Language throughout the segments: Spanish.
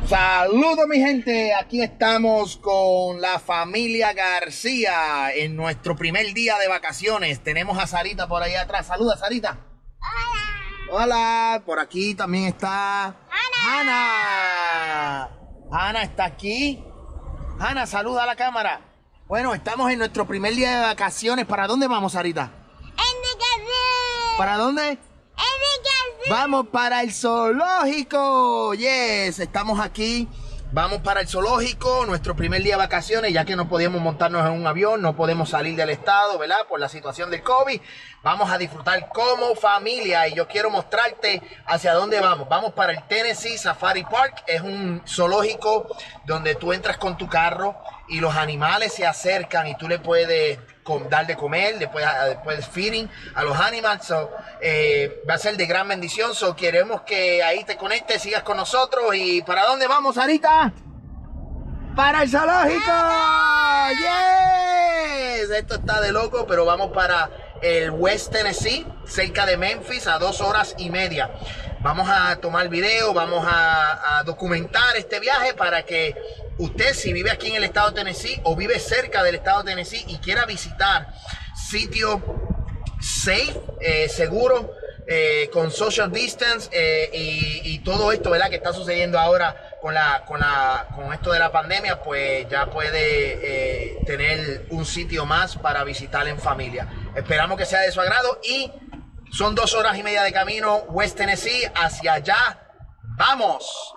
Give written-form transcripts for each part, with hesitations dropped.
Saludos mi gente, aquí estamos con la familia García en nuestro primer día de vacaciones. Tenemos a Sarita por ahí atrás. Saluda, Sarita. Hola. Hola, por aquí también está Ana. Ana está aquí. Ana, saluda a la cámara. Bueno, estamos en nuestro primer día de vacaciones. ¿Para dónde vamos, Sarita? ¿Para dónde? Vamos para el zoológico. Yes, estamos aquí. Vamos para el zoológico, nuestro primer día de vacaciones, ya que no podíamos montarnos en un avión, no podemos salir del estado, ¿verdad? Por la situación del COVID. Vamos a disfrutar como familia y yo quiero mostrarte hacia dónde vamos. Vamos para el Tennessee Safari Park. Es un zoológico donde tú entras con tu carro y los animales se acercan y tú le puedes dar de comer, después feeding a los animales. Va a ser de gran bendición. Queremos que ahí te conectes, sigas con nosotros. ¿Y para dónde vamos, Sarita? ¡Para el zoológico! ¡Yes! Esto está de loco, pero vamos para el West Tennessee, cerca de Memphis, a 2 horas y media. Vamos a tomar video, vamos a documentar este viaje para que usted, si vive aquí en el estado de Tennessee o vive cerca del estado de Tennessee y quiera visitar sitios safe, seguro, con social distance y todo esto, ¿verdad?, que está sucediendo ahora con esto de la pandemia, pues ya puede tener un sitio más para visitar en familia. Esperamos que sea de su agrado y son 2 horas y media de camino, West Tennessee, hacia allá. ¡Vamos!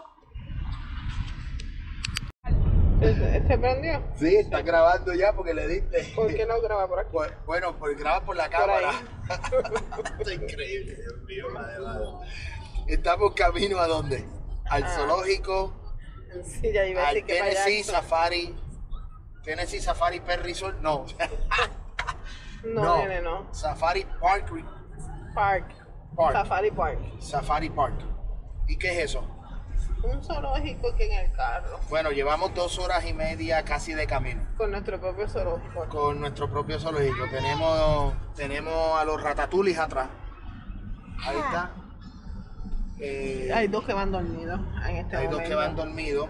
¿Se prendió? Sí, está grabando ya porque le diste. ¿Por qué no graba por aquí? Bueno, pues graba por la cámara. Esto es increíble, Dios mío, madre. Estamos camino ¿a dónde? Al zoológico. Sí, ya iba a decir al que Tennessee Safari. Tennessee Safari Pet Resort. No. No, nene, no. Safari Park. Park. Safari Park. Safari Park. ¿Y qué es eso? Un zoológico que en el carro. Bueno, llevamos 2 horas y media casi de camino. Con nuestro propio zoológico. Con nuestro propio zoológico. Tenemos a los ratatulis atrás. Ahí está. Hay 2 que van dormidos en este momento. Hay 2 que van dormidos.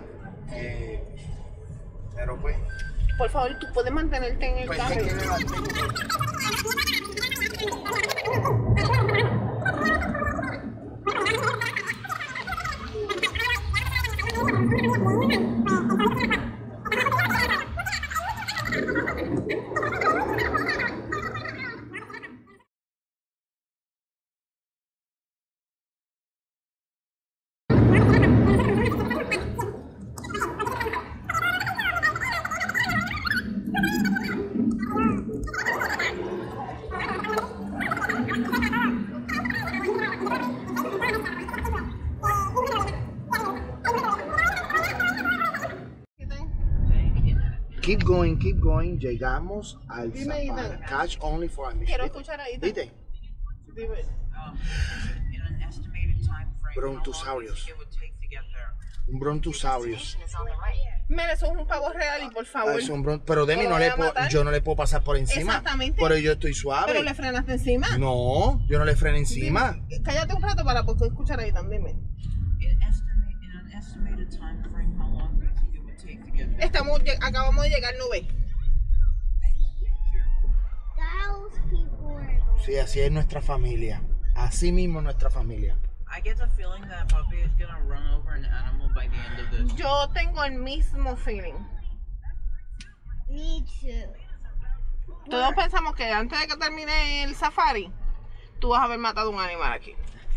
Pero pues. Por favor, tú puedes mantenerte en el Pues carro. Keep going. Llegamos al Dime, Safari. Ethan. Cash only for admission. Quiero escuchar ahí. ¿Viste? Dime. Brontosaurios. Un brontosaurios. Mira, eso es un pavo real y por favor. Pero Demi, yo no le puedo pasar por encima. Exactamente. Pero yo estoy suave. Pero le frenaste encima. No, yo no le freno encima. Cállate un rato para poder escuchar ahí también. Dime. Acabamos de llegar, no ve. Sí, así es nuestra familia. Así mismo nuestra familia. Yo tengo el mismo feeling. Me too. Todos pensamos que antes de que termine el safari, tú vas a haber matado un animal aquí.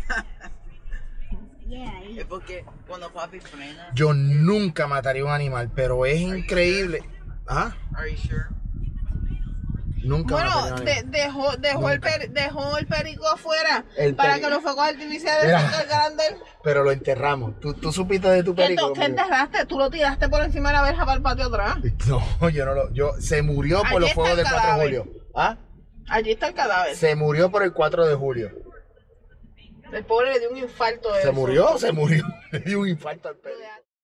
Yeah. Es porque cuando papi frena. Yo nunca mataría un animal, pero es increíble. ¿Ah? Are you sure? Nunca Bueno, mataría un animal. dejó el perico afuera El para perico. que los fuegos artificiales Mira. se encargaran de él. Pero lo enterramos. ¿Tú supiste de tu perico? ¿Qué enterraste? Tú lo tiraste por encima de la verja para el patio atrás. No, se murió por Allí los está fuegos el del 4 de cadáver. julio. ¿Ah? Allí está el cadáver. Se murió por el 4 de julio. El pobre le dio un infarto de Se eso. murió. Le dio un infarto al perico.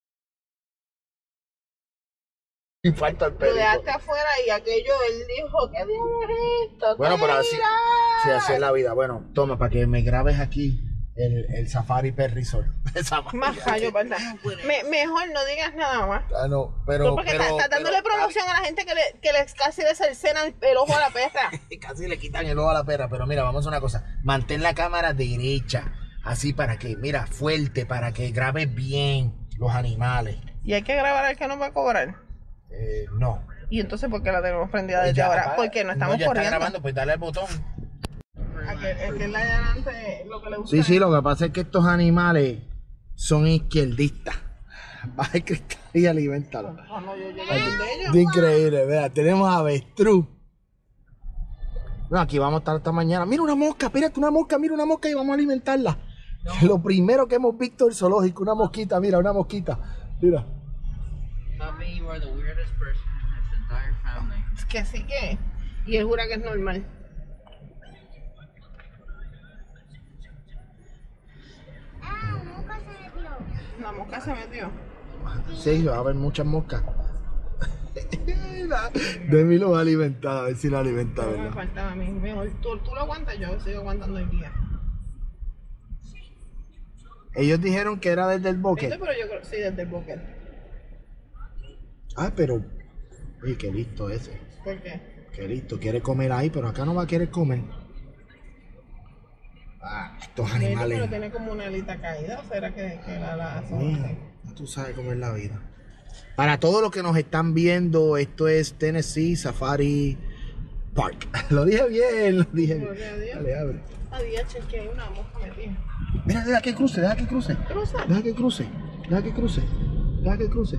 Infarto al Lo perico. dejaste afuera y aquello, él dijo, ¿qué diablo es esto? Bueno, pero así, ¡Tira! sí, así es la vida. Bueno, toma, para que me grabes aquí el Safari Pet Resort. Más fallo, ¿verdad? Mejor no digas nada más. Ah, no, pero... Porque estás dándole promoción a la gente que les casi le cercenan el ojo a la perra. Casi le quitan el ojo a la perra. Pero mira, vamos a una cosa. Mantén la cámara derecha. Así para que, mira, fuerte, para que grabes bien los animales. Y hay que grabar al que nos va a cobrar. No. Y entonces, ¿por qué la tenemos prendida desde ahora? Porque no estamos ya corriendo. Está grabando, pues dale al botón. Es que la de adelante lo que le gusta. Sí, lo que pasa es que estos animales son izquierdistas. Baja el cristal y aliméntalo. No, yo llegué de ellos. Es increíble, ¿verdad? Tenemos avestruz. No, aquí vamos a estar hasta mañana. Mira una mosca, espérate, una mosca, mira una mosca y vamos a alimentarla. No. Lo primero que hemos visto en el zoológico, una mosquita, mira, una mosquita. Mira. Papi, you are the weirdest person in his entire family. Es que sí que. Y él jura que es normal. La mosca se metió. Sí, va a haber muchas moscas. Demi lo va a alimentar, a ver si lo alimenta, No me ¿verdad? faltaba a mí. Mejor tú lo aguantas, yo sigo aguantando el día. Ellos dijeron que era desde el bosque. Pero yo creo sí, desde el bosque. Ah, pero... Oye, qué listo ese. ¿Por qué? Qué listo, quiere comer ahí, pero acá no va a querer comer. Ah, estos animales. Pero tiene como una alita caída, ¿o será que la Mira, ya tú sabes cómo es la vida. Para todos los que nos están viendo, esto es Tennessee Safari Park. Lo dije bien, lo dije bien. Dale, abre. Adiós, que hay una mosca metida. Mira, deja que cruce, deja que cruce. ¿Cruza? Deja que cruce, deja que cruce, deja que cruce.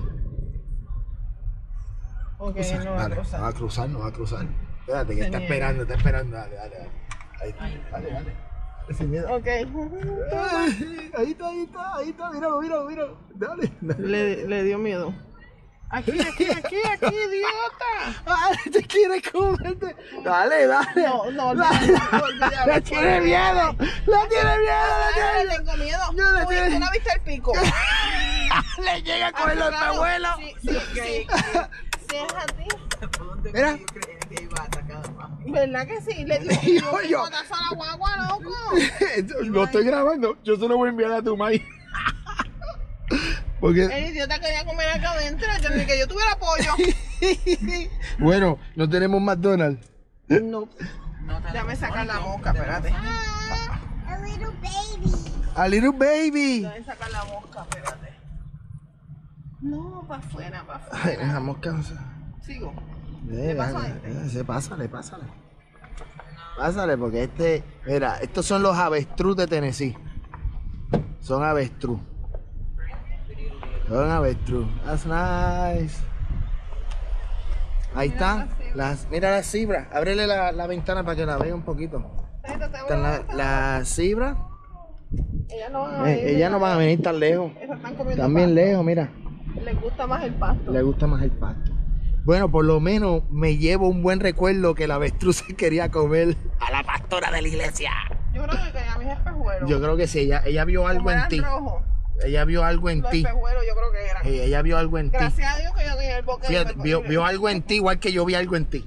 Ok, Cruza, no va a dale, cruzar. no va a cruzar, no va a cruzar. Espérate, que está niega. esperando, está esperando. Dale, dale, dale. Ahí está, dale. Sin miedo. Ok. Ay, ahí está, míralo. Dale. Le dio miedo. Aquí, idiota. Ay, te quiere comerte. Dale. No, Le tiene miedo. Le tengo miedo. No le tiene- ¿Tú no viste el pico? Le llega a comer los abuelos. Sí, es a ti. Mira. Yo creía que iba a atacar a papi. ¿Verdad que sí? Le dio Yo. un botazo a la guagua, loco. Lo estoy grabando. Yo se lo voy a enviar a tu maíz. Porque, El idiota quería comer acá adentro. Yo ni que yo tuviera pollo. bueno, no tenemos McDonald's. No. No te Déjame sacar la mosca, espérate. A little baby. A little baby. Déjame sacar la mosca, espérate. No, para afuera, Ay, esa mosca. Sigo. Paso pásale. Pásale, porque mira, estos son los avestruz de Tennessee. Son avestruz. That's nice. Ahí está. Mira la cibra. Ábrele la ventana para que la vea un poquito. Están las cibras. Ellas no van a venir. Ellas no van a venir tan lejos. Esas están comiendo Están bien pasto. lejos, mira. Les gusta más el pasto. Le gusta más el pasto. Bueno, por lo menos me llevo un buen recuerdo que la avestruz se quería comer a la pastora de la iglesia. Yo creo que a mis espejuelos. Yo creo que sí, ella vio algo Como en eran ti. rojos, Ella vio algo en los ti. espejuelos yo creo que eran. Ella vio algo en ti. Gracias a Dios que yo tenía el boque. Fíjate, vio algo en ti, igual que yo vi algo en ti.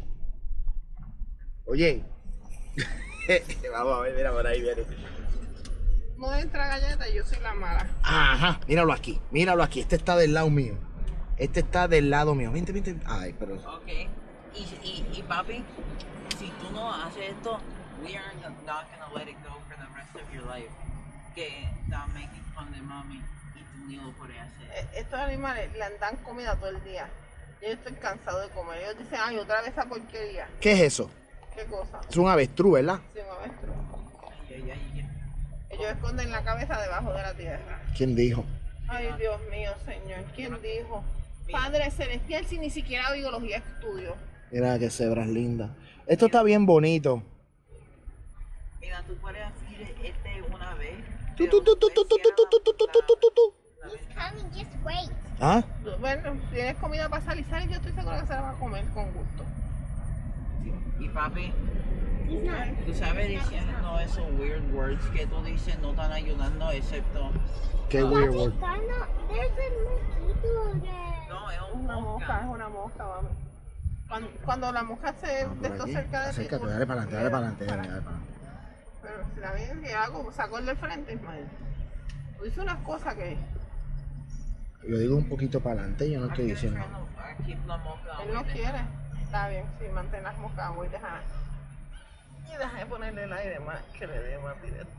Oye. Vamos a ver, mira por ahí viene. No entra galleta y yo soy la mala. Ajá, míralo aquí. Este está del lado mío. Vente. Ay, pero. Ok. Y papi, si tú no haces esto, we are not gonna let it go for the rest of your life. Que está making fun de mami y tú ni lo puedes hacer. Estos animales le dan comida todo el día. Yo estoy cansado de comer. Ellos dicen, ay, otra vez esa porquería. ¿Qué es eso? ¿Qué cosa? Es un avestruz, ¿verdad? Sí, un avestruz. Ay. Ellos esconden la cabeza debajo de la tierra. ¿Quién dijo? Ay, Dios mío, Señor. ¿Quién dijo? Padre Celestial, si ni siquiera biología estudio. Mira qué cebras lindas. Esto está bien bonito. Mira, tú puedes hacer una vez. Tu, tu, tu, tu, tu, tu, tu, tu, tu, tu, tu, tu, tu. He's coming, just wait. ¿Ah? Bueno, si tienes comida para salizar, yo estoy segura que se la va a comer con gusto. Y papi, He's not. tú sabes diciendo esos weird words que tú dices no están ayudando excepto. Qué weird word. There's a mosquito there. No, es Una mosca, es una mosca, vamos. Cuando la mosca se de esto cerca de ti, Acércate, dale para adelante. Pero si la ven que hago, saco el del frente, madre. Hice unas cosas que Yo digo un poquito para adelante, yo no estoy I'm just diciendo. trying to keep the mosca él away no there. quiere. Está bien, sí, mantén las moscas, voy a dejar. Y deja de ponerle el aire más, que le dé más directo.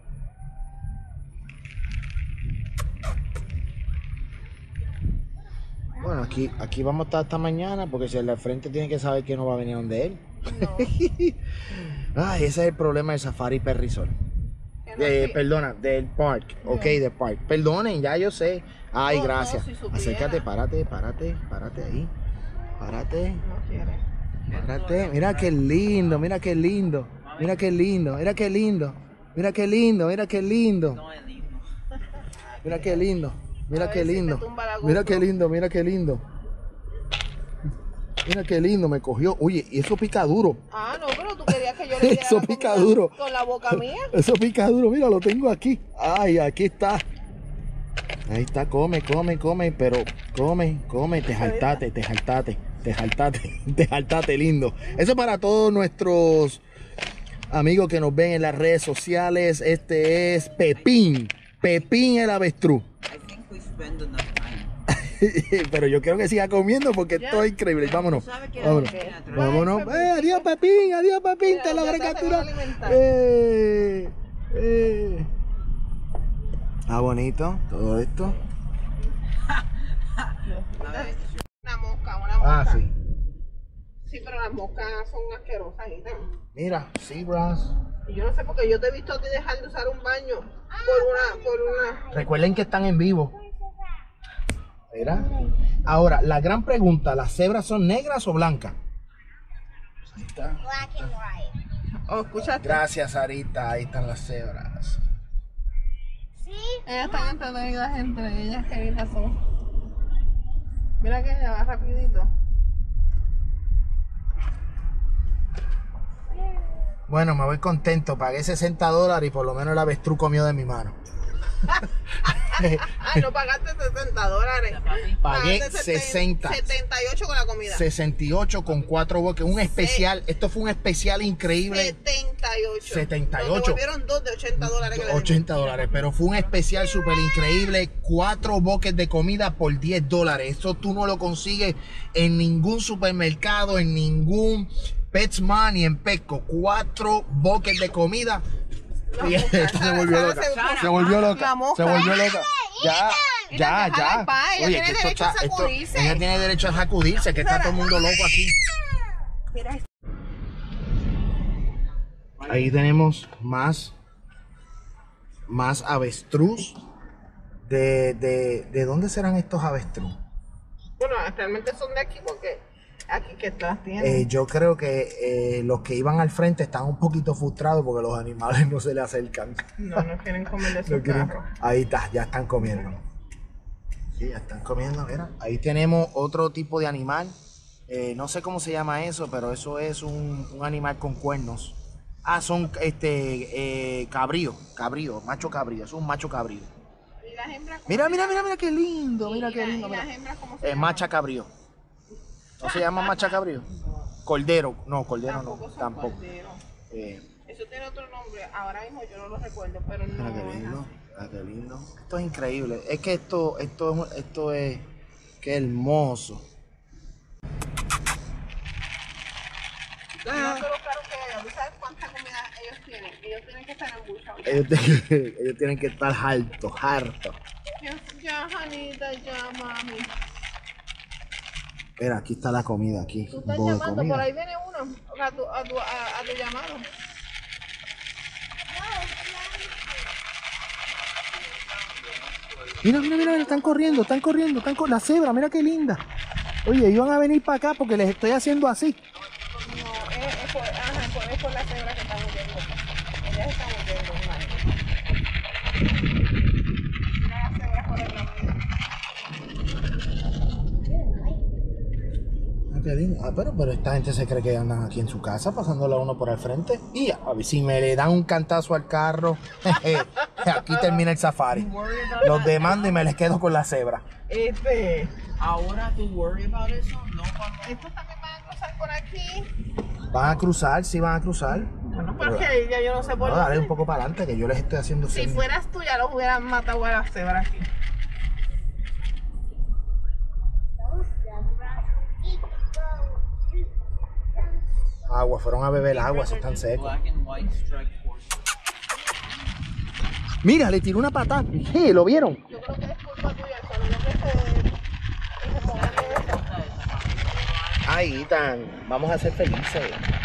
Bueno, aquí vamos a estar hasta mañana porque si el de frente tiene que saber que no va a venir donde él. No, Ay, ese es el problema del Safari Perry Resort. que no sí. Perdona, del park, ok, del park. Perdonen, ya yo sé. Ay, No, gracias. no, si supiera. Acércate, párate ahí. Párate, No quiere. párate. Mira qué lindo, mira qué lindo. Mira qué lindo, mira qué lindo. Mira qué lindo, mira qué lindo. No es lindo. Mira qué lindo. Mira A ver qué si te lindo. tumba la Mira qué GoPro. lindo, mira qué lindo. Mira qué lindo, me cogió. Oye, y eso pica duro. Ah, no, pero tú querías que yo le diera Eso la pica comida duro. con la boca mía. Eso pica duro, mira, lo tengo aquí. Ay, aquí está. Ahí está, come, pero come, te jaltate, lindo. Eso para todos nuestros amigos que nos ven en las redes sociales. Este es Pepín el avestruz. I think we spend enough time. Pero yo quiero que siga comiendo porque Ya. esto es increíble. Vámonos. ¿Sabes qué? Vámonos. Ok. Vámonos. Bye, Pepín. Adiós, Pepín, te lo Ya habré te capturado. van a alimentar. Ah, bonito todo esto. A ver, Una mosca. Sí. Sí, pero las moscas son asquerosas. Mira, zebras. Y yo no sé por qué yo te he visto a ti dejar de usar un baño por una. Recuerden que están en vivo. Mira. Ahora, la gran pregunta, ¿las cebras son negras o blancas? Ahí está. Black and white. Oh, escuchaste. Gracias, Sarita. Ahí están las cebras. See? Ellas están entretenidas entre ellas, que lindas son. Mira que ella va rapidito. Bueno, me voy contento. Pagué $60 y por lo menos el avestruz comió de mi mano. Ay, no pagaste $60. Pagué Pagaste 60. 78 con la comida. 68 con 4 boques. Un especial. Esto fue un especial increíble. 78. 78. Nos devolvieron dos de $80 que le dimos. $80, pero fue un especial súper increíble. 4 boques de comida por $10. Eso tú no lo consigues en ningún supermercado, en ningún PetSmart ni en Petco. 4 boques de comida. Y esta se volvió loca. Se volvió loca. La mosca. Se volvió loca. Ya, Mira, déjala en paz, ella tiene que esto derecho a está- esto- sacudirse. ella tiene derecho a sacudirse, que está todo el mundo loco aquí. Mira, Ahí tenemos más avestruz. ¿De dónde serán estos avestruz? bueno, realmente son de aquí porque aquí que las tienen. Yo creo que los que iban al frente están un poquito frustrados porque los animales no se le acercan. No quieren comer de No su quieren- carro. Ahí está, ya están comiendo. Sí, ya están comiendo, mira. Ahí tenemos otro tipo de animal. No sé cómo se llama eso, pero eso es un animal con cuernos. Son cabrío, macho cabrío, es un macho cabrío. ¿Y las hembras cómo Mira, se mira, llaman? mira qué lindo, mira ¿Y qué la- lindo. y Mira. las hembras cómo se llaman? Macha cabrío. ¿No se llama macha cabrío? Cordero, no, cordero no, Tampoco son tampoco. corderos. Eh, Eso tiene otro nombre, ahora mismo yo no lo recuerdo, pero no Mira qué es lindo, así. mira qué lindo. Esto es increíble. Es que esto es, qué hermoso. Yo no sé los caros que hay, ¿tú sabes cuánta comida ellos tienen? Ellos tienen que estar embuchados. Ellos tienen que estar hartos. Ya, Janita, ya, mami. Mira, aquí está la comida, aquí. Tú Un estás poco de llamando, por comida. ahí viene uno a tu llamado. Mira, están corriendo. La cebra, mira qué linda. Oye, iban a venir para acá porque les estoy haciendo así. No, es por la cebra que están huyendo. Ellas están huyendo, hermano. Mira las cebras por el camino. Qué lindo. Pero esta gente se cree que andan aquí en su casa pasándola uno por el frente. Y a ver si me le dan un cantazo al carro. Aquí termina el safari. Los demando y me les quedo con la cebra. ahora tú worry about eso, no cuando Estos también van a cruzar por aquí. Van a cruzar, sí van a cruzar. Bueno, porque ya yo no sé por No, qué. dale un poco para adelante que yo les estoy haciendo Si señas. fueras tú, ya los hubieran matado a la cebra aquí. Agua, fueron a beber agua, se están secos. Black and white striped horses. Mira, le tiró una patada. Sí, ¿lo vieron? Yo creo que es culpa tuya, solo que se pongan de eso. Ahí están. Vamos a ser felices.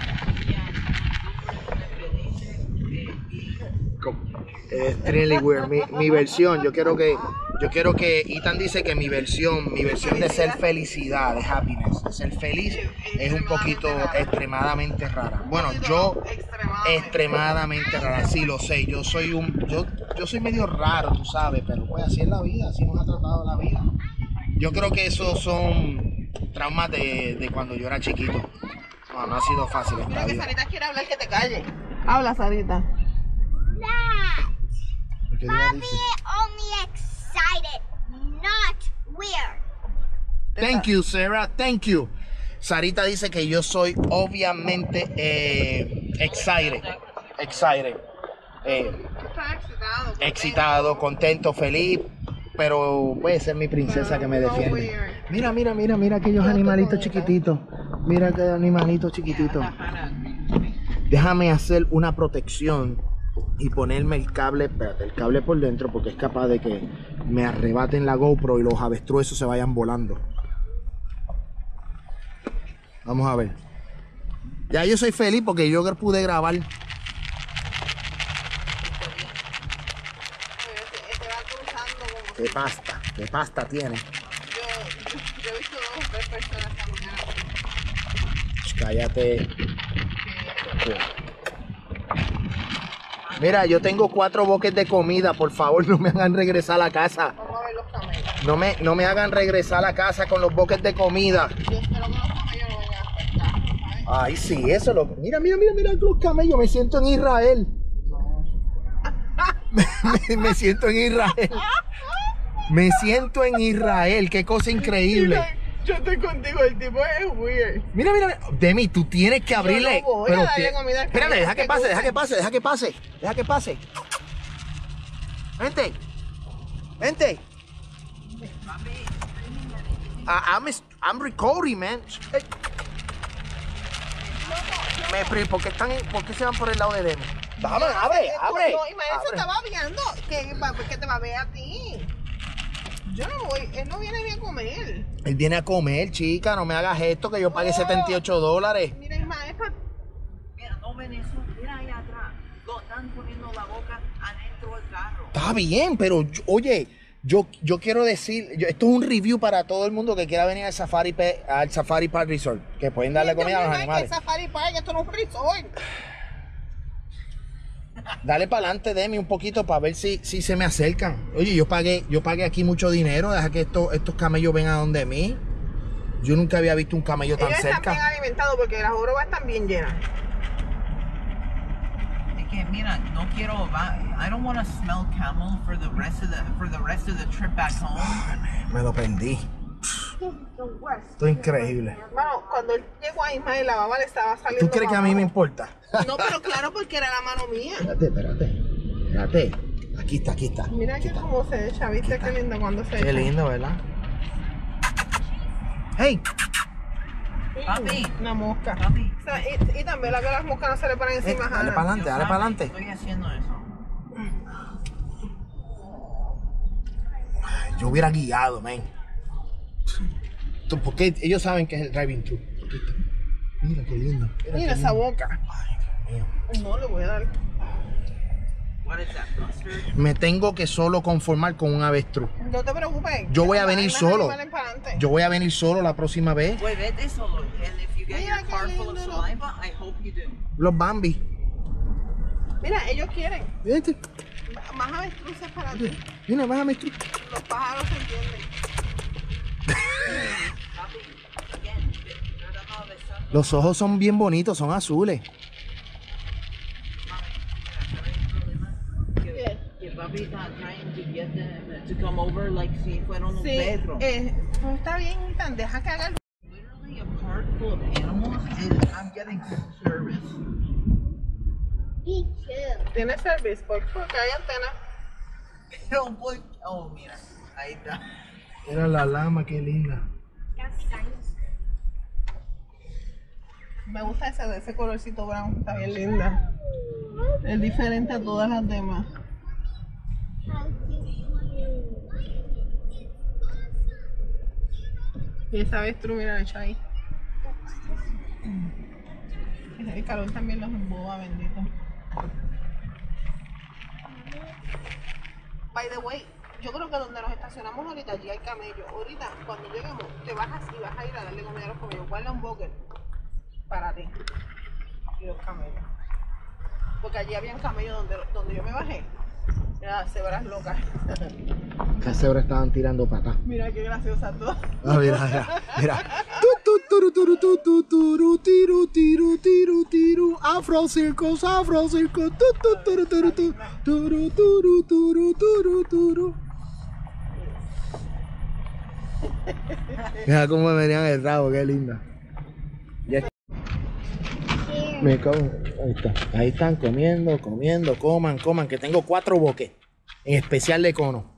Es really weird. Mi versión, yo quiero que Ethan dice que mi versión de ser felicidad, de happiness, de ser feliz, es un poquito extremadamente rara. Bueno, yo extremadamente rara, sí lo sé. Yo soy medio raro, tú sabes, pero pues así es la vida, así nos ha tratado la vida. Yo creo que esos son traumas de cuando yo era chiquito. No ha sido fácil esta Mira que vida. Sarita quiere hablar, que te calle. Habla, Sarita. That. ¿Qué te iba a Bobby decir? only excited, not weird. Thank you, Sarah. Thank you. Sarita dice que yo soy obviamente excited. Está excitado. Excitado, contento, feliz. Pero puede ser mi princesa que me defiende. Mira aquellos animalitos chiquititos. Mira aquellos animalitos chiquititos. Déjame hacer una protección y ponerme el cable por dentro, porque es capaz de que me arrebaten la GoPro y los avestruesos se vayan volando. Vamos a ver. Ya yo soy feliz porque yo pude grabar. Te va cruzando como Qué pasta tiene. yo he visto 2 o 3 personas caminando. Cállate. Mira, yo tengo 4 boques de comida. Por favor, no me hagan regresar a la casa. Vamos a ver los camellos. No me hagan regresar a la casa con los boques de comida. Yo espero que los camellos no vengan a afectar, ¿sabes? Ay, sí, eso lo. Mira los camellos. Me siento en Israel. Me siento en Israel. Me siento en Israel. Qué cosa increíble. Yo estoy contigo, el tipo es weird. Mira. Demi, tú tienes que abrirle. no voy a darle comida al Espérate, camello, deja que pase. Vente. I'm recording, man. ¿Por qué se van por el lado de Demi? Vamos, abre. No, Ismael se Abre. estaba viendo que te va a ver a ti. Yo no voy, él no viene ni a comer. Él viene a comer, chica, no me hagas esto que yo pagué $78. Mira, Ismael, Mira, no ven eso. Mira allá atrás. Lo están poniendo la boca adentro del carro. Está bien, pero oye, yo quiero decir, esto es un review para todo el mundo que quiera venir al Safari Park Resort, que pueden darle comida a los animales. Que Safari Park, esto no es un resort. Dale para adelante, Demi, un poquito para ver si se me acercan. Oye, yo pagué aquí mucho dinero, deja que estos camellos vengan a donde mí. Yo nunca había visto un camello tan Ellos están bien cerca. alimentados porque las jorobas están bien llenas. Es que mira, no quiero. I don't want to smell camel for the rest of the trip back home. Me lo perdí. Esto es increíble. Bueno, cuando él llegó a Ismael, la baba le estaba saliendo. ¿Tú crees que a mí me importa? No, pero claro, porque era la mano mía. Espérate. Aquí está. Mira Aquí que está. cómo se echa, ¿viste? Qué lindo cuando se echa. Qué lindo, ¿verdad? ¡Hey! Papi. Una mosca. Papi. O sea, y también la que las moscas no se le ponen encima. Dale Hannah. para adelante, dale para adelante. Estoy haciendo eso. Yo hubiera guiado, man. Porque ellos saben que es el driving thru. Mira qué lindo. Mira esa boca. Ay, Dios mío. No le voy a dar. What is that, mustard? Me tengo que solo conformar con un avestruz. No te preocupes. Yo voy a Hay venir más solo. animales para adelante. Yo voy a venir solo la próxima vez. Wait, vete solo. And if you get Mira your qué car full of lindo. saliva, I hope you do. Los Bambi. Mira, ellos quieren. Vete. Más avestruces para ti. Mira, más avestruz. Los pájaros se entienden. Papi, again, tratando de besar. Los ojos son bien bonitos, son azules. Que papi está trying to get them to come over like si fueran un Sí, perro. pues está bien, Ethan, deja que haga el... Literally a park full of animals and I'm getting service. Me too. Tiene service porque hay antena. Pero voy. Oh, mira. Ahí está. Mira la lama, qué linda. That's nice. Me gusta ese de ese colorcito brown, está bien linda. Es diferente a todas las demás. Y esa avestruz, mira, hecha ahí. El calor también los emboba, bendito. By the way, yo creo que donde nos estacionamos ahorita, allí hay camello. Ahorita, cuando lleguemos, te bajas y vas a ir a darle comida a los camellos. Guarda un bucket para ti y los camellos. Porque allí había un camello donde yo me bajé. Era cebras locas. Las cebras estaban tirando patas. Mira qué graciosa todas. Ah, mira, mira. Tiru. Afro circus, afro circus. Mira cómo me venían el rabo, qué linda. Me como, ahí está. Ahí están comiendo, coman, que tengo 4 boques, en especial de cono.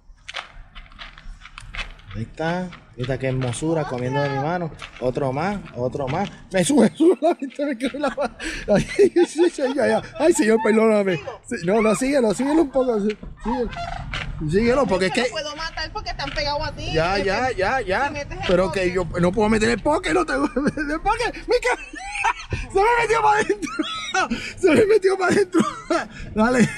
Ahí está, esta qué hermosura, comiendo de mi mano. Otro más. Me sube la vista, me quedo en la mano. Ay, señor, perdóname. No, síguelo un poco. Síguelo, porque es que. No puedo matar porque están pegados a ti. Ya. Si metes el Pero poke. que yo no puedo meter el poke, no tengo que meter el poke. Se me metió para adentro. Se me metió para adentro. Dale.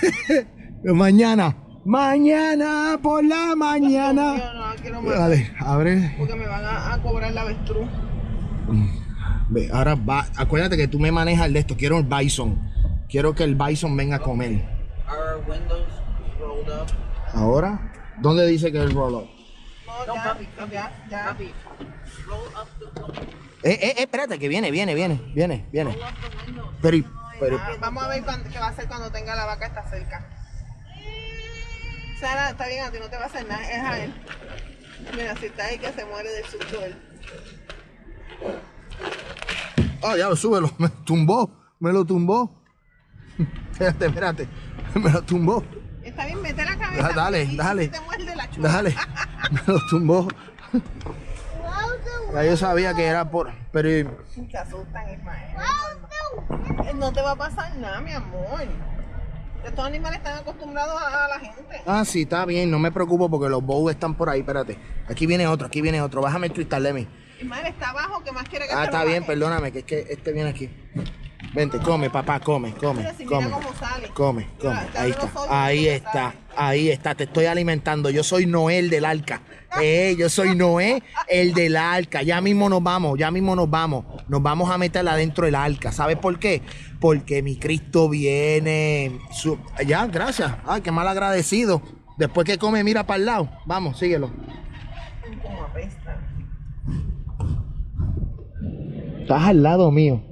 Mañana por la mañana. Yo no quiero matar. Dale, abre. Porque me van a cobrar la avestruz. Ve, ahora va. Acuérdate que tú me manejas el de esto. Quiero el bison. Quiero que el bison venga a comer. Are windows rolled up? Ahora, ¿dónde dice que es el roll up? No, No, papi, ya. Papi, roll up the windows. Espérate, que viene. Roll up the windows. Pero Vamos a ver qué va a hacer cuando tenga la vaca está cerca. Sara, está bien, a ti no te va a hacer nada, es a él. Mira, si está ahí que se muere del susto él. oh, ya, súbelo. Me lo tumbó. Espérate. Me lo tumbó. Está bien, mete la cabeza. Dale. y te muerde la chula. Dale. Me lo tumbó. Ya yo sabía que era por. Pero. Se asustan, Ismael. No te va a pasar nada, mi amor. Estos animales están acostumbrados a la gente. Ah, sí, está bien. No me preocupo porque los bows están por ahí. Espérate. Aquí viene otro. Bájame el cristal de mí. Ismael está abajo, ¿qué más quiere que Ah, te está lo bien, baje? perdóname, que es que este viene aquí. Vente, come, papá, come. Mira, si mira cómo sale. Come. Mira, te Ahí abre los está, ojos y ahí está, te estoy alimentando. Yo soy Noé, el del arca. Yo soy Noé, el del arca. Ya mismo nos vamos. Nos vamos a meter adentro del arca. ¿Sabes por qué? Porque mi Cristo viene. Ya, gracias. Ay, qué mal agradecido. Después que come, mira para el lado. Vamos, síguelo. Como apesta. Estás al lado mío.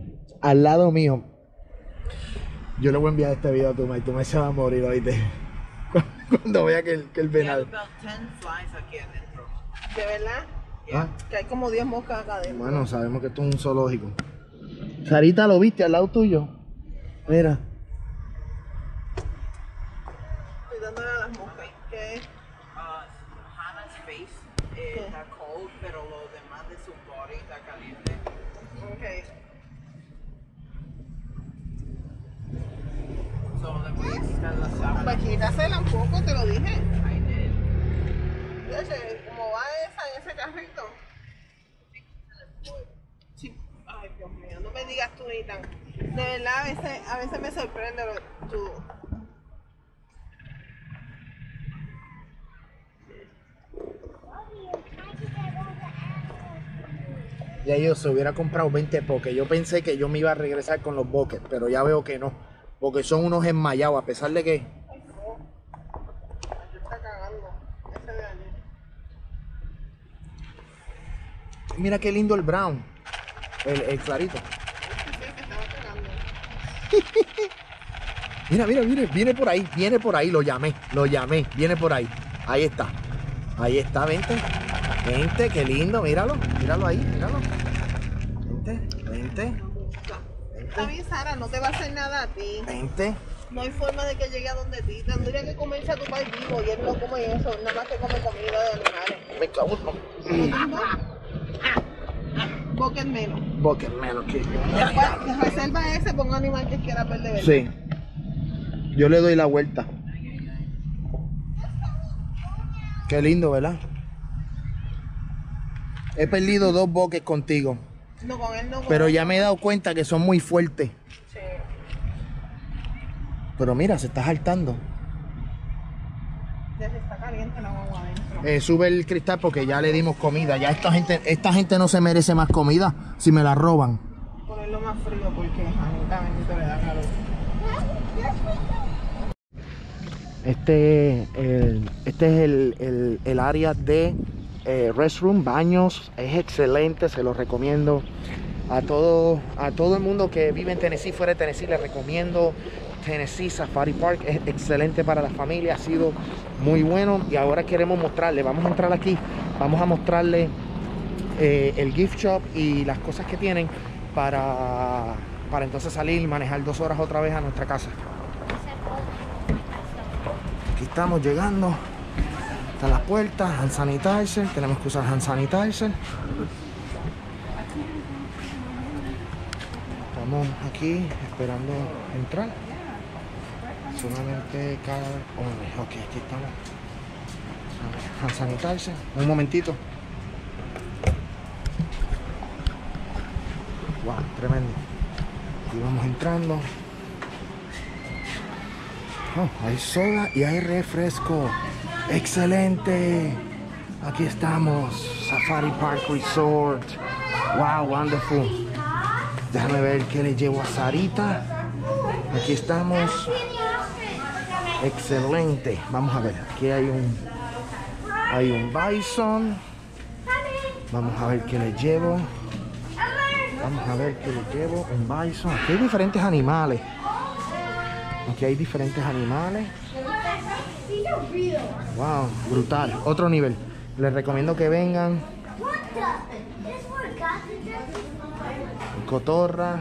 Yo le voy a enviar este video a tu madre se va a morir, oíste. Cuando vea que el We have venado. about 10 flies aquí adentro. ¿De verdad? Ah, Que hay como 10 moscas acá adentro. bueno, sabemos que esto es un zoológico. Sarita, ¿lo viste al lado tuyo? Mira. Estoy dándole a las moscas. ¿Qué es? Hannah's face está cold, pero lo demás de su body está caliente. Ok. So le voy a quitar la sábana. Pues quítasela un poco, te lo dije. I did. Fíjate, ¿cómo va esa en ese carrito? Sí. Ay, Dios mío, no me digas tú, Ethan. De verdad, a veces me sorprende tu... Ya yo se hubiera comprado 20 pokés. Yo pensé que yo me iba a regresar con los boques, pero ya veo que no. Porque son unos enmayados, a pesar de que. Ay, no. Me está cagando. Ese de ayer. Mira qué lindo el brown. El clarito. Ese es el que estaba cagando. Mira, viene por ahí, lo llamé, viene por ahí. Ahí está, vente, qué lindo, míralo ahí. Vente. Está bien, Sara, no te va a hacer nada a ti. Vente. No hay forma de que llegue a donde ti. Tendría que comerse a tu país vivo y él no come eso. Nada más que come comida de animales. Me cago en... Bucket menos. Bucket menos que Bueno, reserva ese por un animal que quiera ver de verdad. sí. Yo le doy la vuelta. Qué lindo, ¿verdad? He perdido 2 buckets contigo. No, con él no. Pero ya me he dado cuenta que son muy fuertes. Sí. Pero mira, se está saltando. Ya se está caliente la agua adentro. Sube el cristal porque ya le dimos comida. Ya esta gente no se merece más comida si me la roban. Ponerlo más frío porque a bendito le da calor. Este es el área de restroom, baños. Es excelente, se los recomiendo a todo el mundo que vive en Tennessee, fuera de Tennessee. Les recomiendo Tennessee Safari Park. Es excelente para la familia, ha sido muy bueno. Y ahora queremos mostrarle, vamos a entrar aquí, vamos a mostrarle el gift shop y las cosas que tienen para entonces salir y manejar 2 horas otra vez a nuestra casa. Aquí estamos llegando, están las puertas, hand sanitizer, tenemos que usar hand sanitizer. Estamos aquí esperando entrar. Solamente cada... ok, aquí estamos. Hand sanitizer, un momentito. Wow, tremendo. Aquí vamos entrando. Oh, hay soda y hay refresco. Excelente. Aquí estamos, Safari Park Resort. Wow, wonderful. Déjame ver qué le llevo a Sarita. Aquí estamos. Excelente. Vamos a ver, aquí hay un bison. Vamos a ver qué le llevo. Vamos a ver qué le llevo. Un bison. Aquí hay diferentes animales. Aquí hay diferentes animales. Wow, brutal. Otro nivel. Les recomiendo que vengan. Cotorra.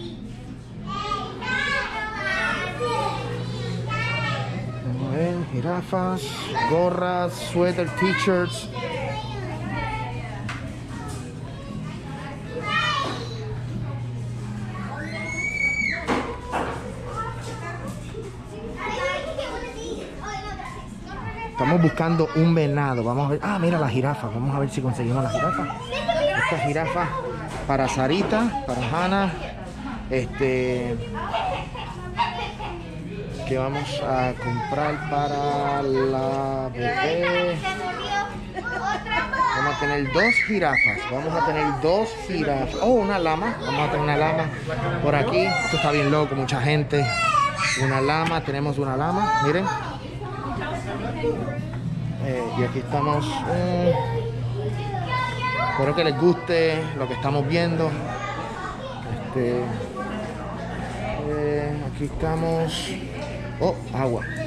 Vamos a ver, jirafas, gorras, suéter, t-shirts. Estamos buscando un venado. Vamos a ver. Ah, mira la jirafa. Vamos a ver si conseguimos la jirafa. Esta jirafa para Sarita, para Hannah. Que vamos a comprar para la bebé. Vamos a tener 2 jirafas. Vamos a tener 2 jirafas. Oh, una lama. Vamos a tener una lama por aquí. Esto está bien loco, mucha gente. Una lama. Tenemos una lama. Miren. Y aquí estamos. Espero que les guste lo que estamos viendo. Aquí estamos. Oh, agua.